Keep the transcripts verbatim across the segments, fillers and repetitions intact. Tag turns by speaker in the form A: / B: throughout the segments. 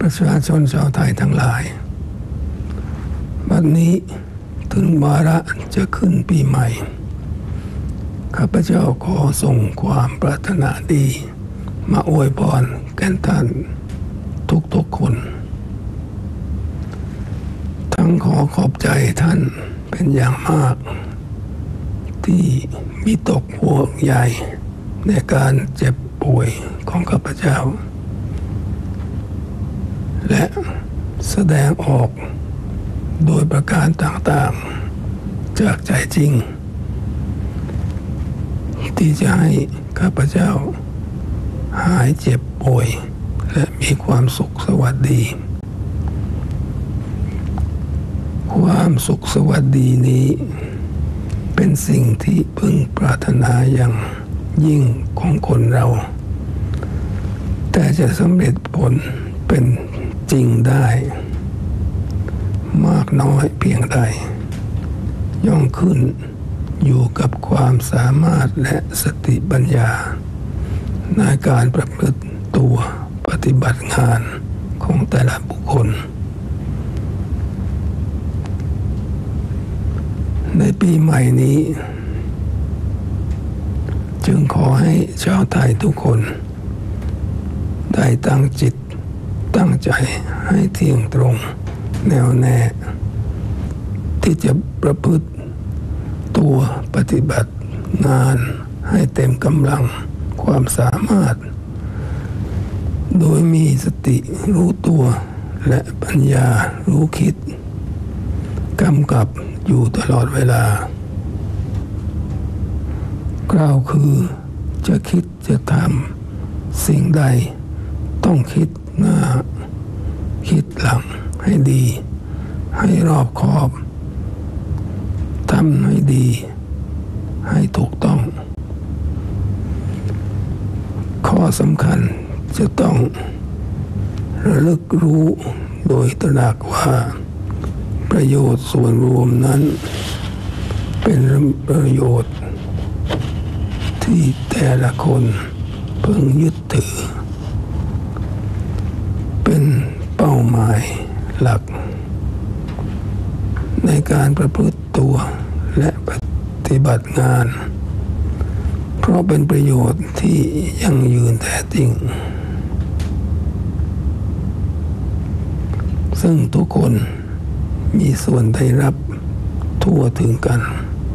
A: ประชาชนชาวไทยทั้งหลายบัดนี้ถึงวาระจะขึ้นปีใหม่ข้าพเจ้าขอส่งความปรารถนาดีมาอวยพรแก่ท่านทุกๆคนทั้งขอขอบใจท่านเป็นอย่างมากที่มีตกห่วงใยในการเจ็บป่วยของข้าพเจ้าและแสดงออกโดยประการต่างๆจากใจจริงที่จะให้ข้าพเจ้าหายเจ็บป่วยและมีความสุขสวัสดีความสุขสวัสดีนี้เป็นสิ่งที่พึงปรารถนาอย่างยิ่งของคนเราแต่จะสำเร็จผลเป็นจริงได้มากน้อยเพียงใดย่อมขึ้นอยู่กับความสามารถและสติปัญญาในการประพฤติตัวปฏิบัติงานของแต่ละบุคคลในปีใหม่นี้จึงขอให้ชาวไทยทุกคนได้ตั้งจิตตั้งใจให้เที่ยงตรงแน่วแน่ที่จะประพฤติตัวปฏิบัติงานให้เต็มกำลังความสามารถโดยมีสติรู้ตัวและปัญญารู้คิดกำกับอยู่ตลอดเวลากล่าวคือจะคิดจะทำสิ่งใดต้องคิดหน้าคิดหลังให้ดีให้รอบคอบทำให้ดีให้ถูกต้องข้อสำคัญจะต้องระลึกรู้โดยตระหนักว่าประโยชน์ส่วนรวมนั้นเป็นประโยชน์ที่แต่ละคนพึงยึดถือเป็นเป้าหมายหลักในการประพฤติตัวและปฏิบัติงานเพราะเป็นประโยชน์ที่ยั่งยืนแท้จริงซึ่งทุกคนมีส่วนได้รับทั่วถึงกัน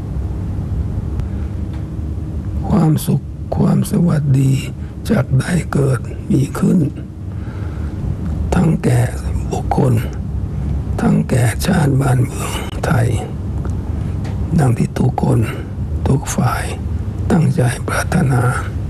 A: ความสุขความสวัสดีจากได้เกิดมีขึ้นทั้งแก่บุคคลทั้งแก่ชาติบ้านเมืองไทยดังที่ทุกคนทุกฝ่ายตั้งใจปรารถนา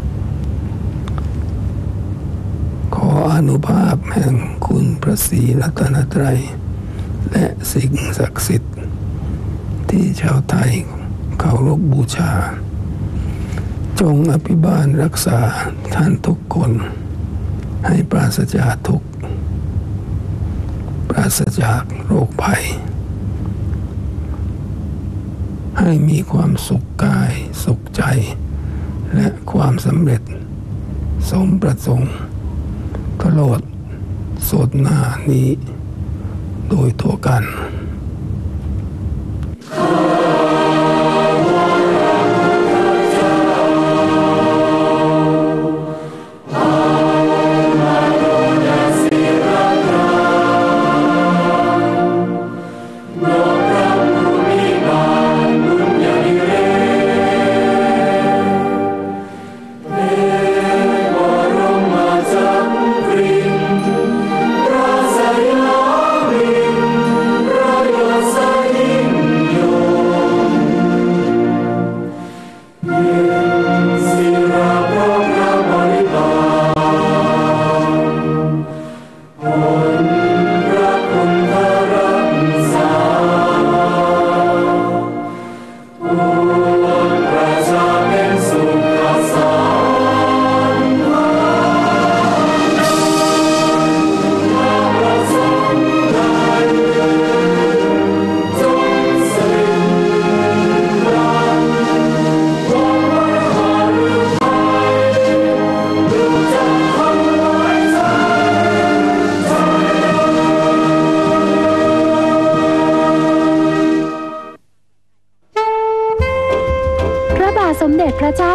A: ขออนุภาพแห่งคุณพระศรีรัตนตรัยและสิ่งศักดิ์สิทธิ์ที่ชาวไทยเคารพบูชาจงอภิบาลรักษาท่านทุกคนให้ปราศจากทุกข์ปราศจากโรคภัยให้มีความสุขกายสุขใจและความสำเร็จสมประสงค์ตลอดสดหน้านี้โดยทั่วกัน
B: พระสยามินทรา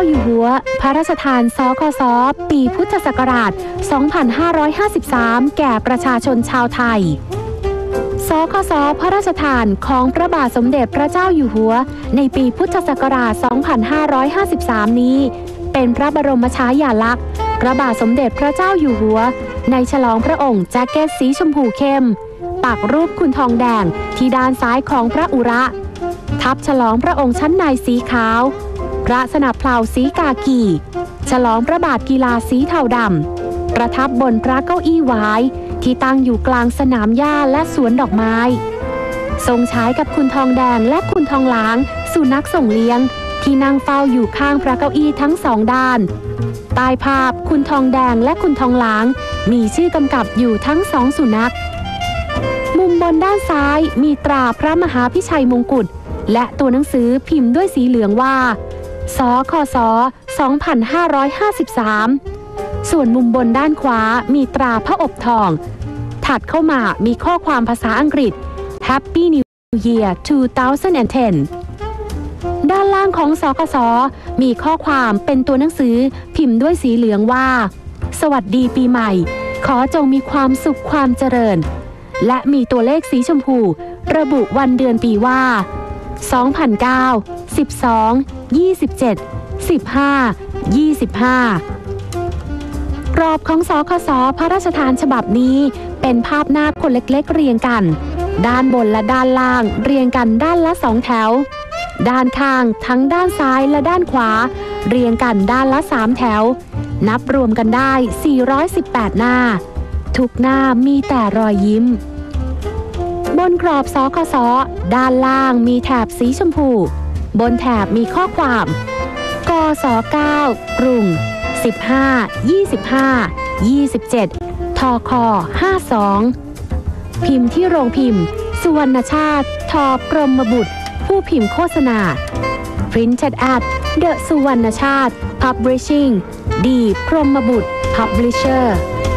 B: อยู่หัวพระราชทานสคสปีพุทธศักราช สองพันห้าร้อยห้าสิบสาม แก่ประชาชนชาวไทยสคสพระราชทานของพระบาทสมเด็จพระเจ้าอยู่หัวในปีพุทธศักราช สองพันห้าร้อยห้าสิบสาม นี้เป็นพระบรมฉายาลักษณ์พระบาทสมเด็จพระเจ้าอยู่หัวในฉลองพระองค์แจ็คเก็ตสีชมพูเข้มปักรูปคุณทองแดงที่ด้านซ้ายของพระอุระทับฉลองพระองค์ชั้นในสีขาวพระสนับเพลาสีกากีฉลองพระบาทกีฬาสีเทาดำประทับบนพระเก้าอี้หวายที่ตั้งอยู่กลางสนามหญ้าและสวนดอกไม้ทรงใช้กับคุณทองแดงและคุณทองหลางสุนัขส่งเลี้ยงที่นั่งเฝ้าอยู่ข้างพระเก้าอี้ทั้งสองด้านใต้ภาพคุณทองแดงและคุณทองหลางมีชื่อกำกับอยู่ทั้งสองสุนัขมุมบนด้านซ้ายมีตราพระมหาพิชัยมงกุฎและตัวหนังสือพิมพ์ด้วยสีเหลืองว่าสคส สองพันห้าร้อยห้าสิบสาม ส่วนมุมบนด้านขวามีตราพระอบทองถัดเข้ามามีข้อความภาษาอังกฤษ Happy New Year สองพันสิบ ด้านล่างของสคสมีข้อความเป็นตัวหนังสือพิมพ์ด้วยสีเหลืองว่าสวัสดีปีใหม่ขอจงมีความสุขความเจริญและมีตัวเลขสีชมพูระบุวันเดือนปีว่าสองพันเก้า สิบสอง ยี่สิบเจ็ด สิบห้า ยี่สิบห้ากรอบของสคสพระราชทานฉบับนี้เป็นภาพหน้าคนเล็กๆเรียงกันด้านบนและด้านล่างเรียงกันด้านละสองแถวด้านข้างทั้งด้านซ้ายและด้านขวาเรียงกันด้านละสามแถวนับรวมกันได้สี่ร้อยสิบแปดหน้าทุกหน้ามีแต่รอยยิ้มบนกรอบสคสด้านล่างมีแถบสีชมพูบนแถบมีข้อความกสเก้ากรุงสิบห้า ยี่สิบห้า ยี่สิบเจ็ดทคห้าสองพิมพ์ที่โรงพิมพ์สุวรรณชาติทกรมบุตรผู้พิมพ์โฆษณา Printed at The สุวรรณชาติ Publishing ดีพรหมบุตร Publisher